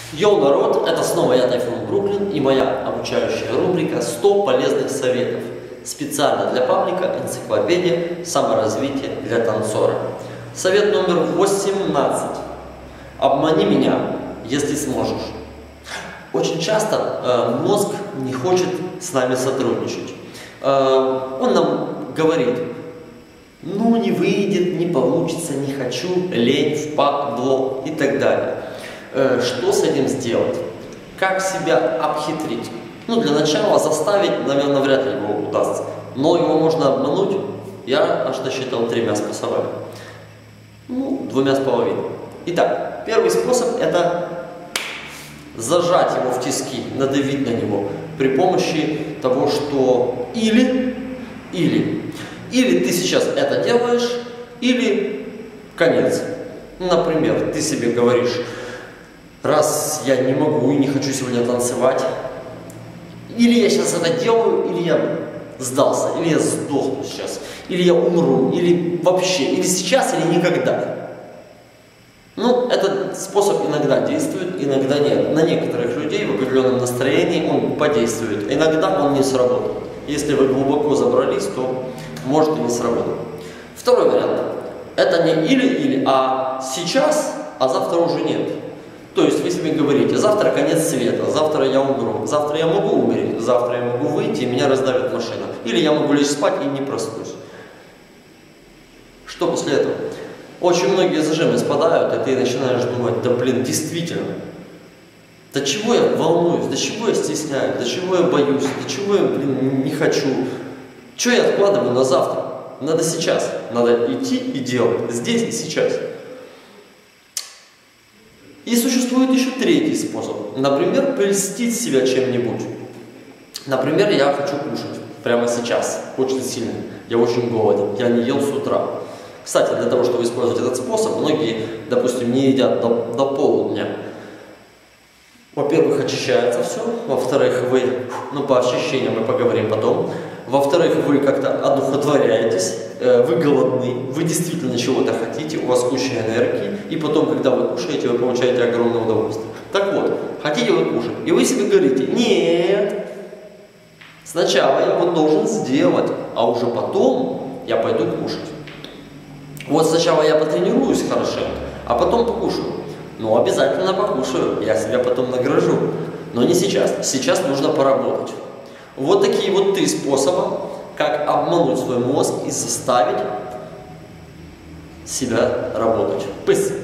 Йоу, народ, это снова я, Тайфун Бруклин, и моя обучающая рубрика «100 полезных советов». Специально для паблика энциклопедия саморазвития для танцора. Совет номер 18. Обмани меня, если сможешь. Очень часто мозг не хочет с нами сотрудничать. Он нам говорит: ну не выйдет, не получится, не хочу, лень, впадло и так далее. Что с этим сделать? Как себя обхитрить? Ну, для начала заставить, наверное, вряд ли его удастся. Но его можно обмануть, я аж досчитал 3 способами. Ну, 2,5. Итак, первый способ — это зажать его в тиски, надавить на него при помощи того, что или ты сейчас это делаешь, или конец. Например, ты себе говоришь: раз я не могу и не хочу сегодня танцевать, или я сейчас это делаю, или я сдался, или я сдохну сейчас, или я умру, или вообще, или сейчас, или никогда. Ну, этот способ иногда действует, иногда нет. На некоторых людей в определенном настроении он подействует, иногда он не сработает. Если вы глубоко забрались, то может и не сработать. Второй вариант. Это не или-или, а сейчас, а завтра уже нет. То есть вы себе говорите: завтра конец света, завтра я умру, завтра я могу умереть, завтра я могу выйти и меня раздавит машина. Или я могу лечь спать и не проснусь. Что после этого? Очень многие зажимы спадают, и ты начинаешь думать: да блин, действительно, до чего я волнуюсь, до чего я стесняюсь, до чего я боюсь, до чего я, блин, не хочу. Что я откладываю на завтра? Надо сейчас, надо идти и делать, здесь и сейчас. И существует еще третий способ. Например, прельстить себя чем-нибудь. Например, я хочу кушать прямо сейчас, очень сильно. Я очень голоден, я не ел с утра. Кстати, для того, чтобы использовать этот способ, многие, допустим, не едят до полудня. Во-первых, очищается все. Во-вторых, вы, по ощущениям мы поговорим потом. Во-вторых, вы как-то одухотворяетесь, вы голодны, вы действительно чего-то хотите, у вас куча энергии, и потом, когда вы кушаете, вы получаете огромное удовольствие. Так вот, хотите вы кушать, и вы себе говорите: нет, сначала я вот должен сделать, а уже потом я пойду кушать. Вот сначала я потренируюсь хорошенько, а потом покушаю. Ну, обязательно покушаю, я себя потом награжу. Но не сейчас, сейчас нужно поработать. Вот такие вот 3 способа, как обмануть свой мозг и заставить себя работать. Пыс!